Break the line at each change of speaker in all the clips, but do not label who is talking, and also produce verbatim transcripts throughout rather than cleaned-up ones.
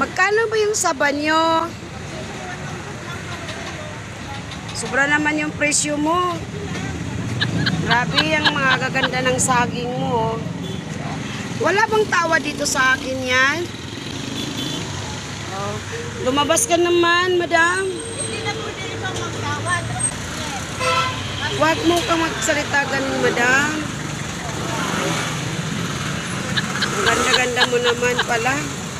Magkano ba yung saba nyo? Sobra naman yung presyo mo. Grabe ang mga gaganda ng saging mo. Wala bang tawa dito sa akin yan? Oh. Lumabas ka naman, madam.
Hindi na po din ikaw magtawad.
Huwag mo kang magsalita ganin, madam. Ang ganda-ganda mo naman pala.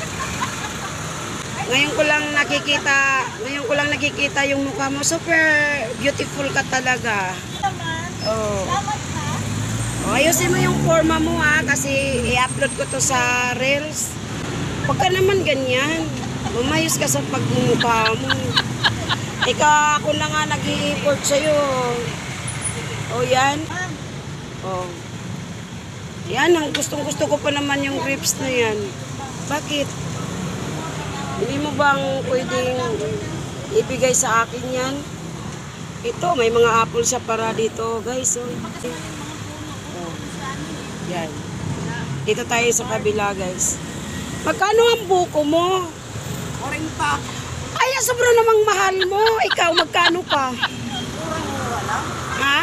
Ngayon ko lang nakikita, ngayon ko lang nakikita yung mukha mo. Super beautiful ka talaga.
Naman,
Oh.
salamat ha.
Oh, ayusin mo yung forma mo ha, kasi i-upload ko to sa Reels. Huwag ka naman ganyan. Umayos ka sa pagmumukha mo. Ika, ako na nga nag-i-import sa'yo. Oh, yan. Oh. Yan, ang gustong-gusto ko pa naman yung grapes na yan. Bakit? Hindi mo bang pwedeng ibigay sa akin yan? Ito, may mga apple siya para dito, guys. Oh. Oh. Yan. Dito tayo sa kabila, guys. Magkano ang buko mo?
Orinta.
Ay, sobra namang mahal mo. Ikaw, magkano pa? Ha?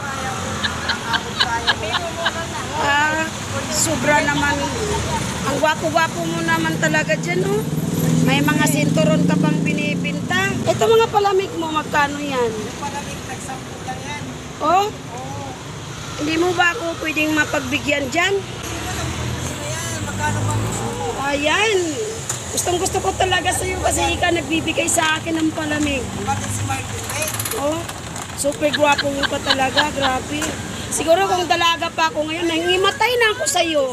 Ah, sobra naman. Ang gwapo-gwapo mo naman talaga dyan, oh. May mga sinturon ka pang binibinta. Ito mga palamig mo, magkano yan?
Palamig, nagsampu lang yan.
Oh? Hindi mo ba ako pwedeng mapagbigyan dyan?
Ayan, magkano bang gusto mo?
Ayan. Gustong gusto ko talaga sa'yo kasi ikaw nagbibigay sa akin ng palamig.
Bakit si Martin Ray?
Oh, super gwapo mo pa talaga. Grabe. Siguro kung dalaga pa ako ngayon, nangimatay na ako sa'yo.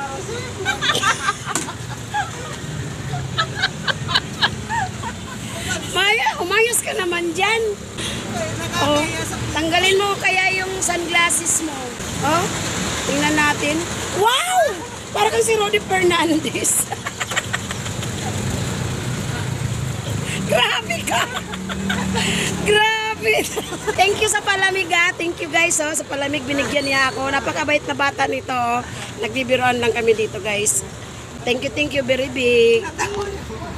Maya, umayos ka naman dyan. Oh, tanggalin mo kaya yung sunglasses mo. Oh, tingnan natin. Wow! Parang kang si Roddy Fernandez. Grabe ka! Grabe! Thank you sa palamig ha. Thank you guys oh. Sa palamig binigyan niya ako. Napakabait na bata nito. Oh. Nagbibiroan lang kami dito guys. Thank you, thank you very big.